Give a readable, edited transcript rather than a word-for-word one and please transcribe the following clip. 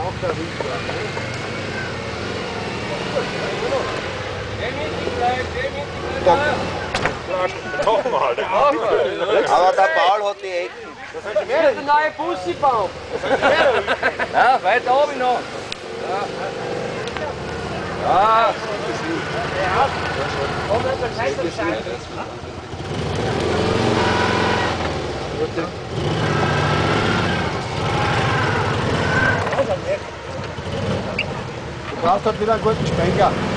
Nochmal, der Aber der Paul hat die Ecken. Das ist der neue Bussi-Baum. Ja, weiter oben noch. Ja. Komm, das ist ein Scheiß sein. Du brauchst halt wieder einen guten Spenker.